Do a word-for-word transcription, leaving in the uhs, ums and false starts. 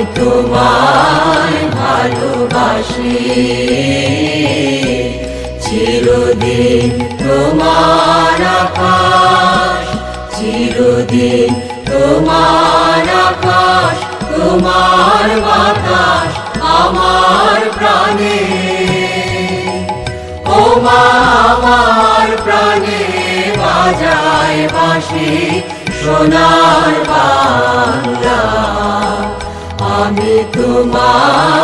তোমায় ভালোবাসি, চিরদিন তোমার আকাশ, চিরদিন তোমার আকাশ, তোমার বাতাস আমার প্রাণে। ও মা আমার প্রাণে বাজায় বাঁশি সোনার বাংলা, আমি তোমার